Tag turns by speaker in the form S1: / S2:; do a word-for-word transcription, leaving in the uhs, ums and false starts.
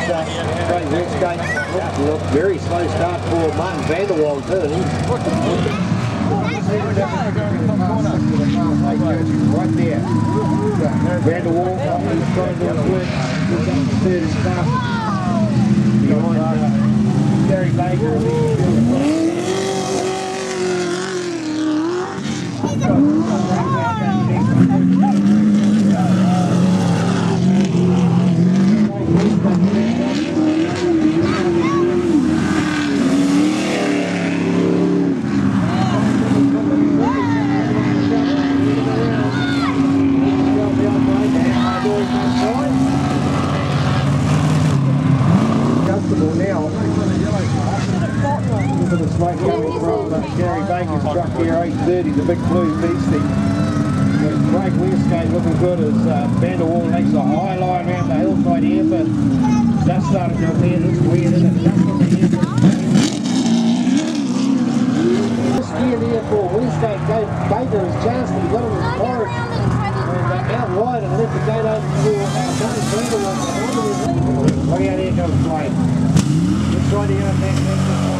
S1: uh, straight Westgate. Look, very slow start for Martin Vanderwall turning. Right there. Vanderwall, he's trying to do his work. He's up to third and fast. Behind uh, Gary Baker. Now, look at the smoke coming from uh, Gary Baker's truck here, eight thirty, the big blue beastie. Craig Westgate looking good as uh, Vanderwall makes a high line around the hillside here, but dust started to appear. This weird, isn't it? Dust on the hill. This gear there for Westgate gave Baker his chance, but he got him in the forward and uh, out wide and left the gate open for uh, Vanderwall. Look out, here comes Blake. Let's try to get him back.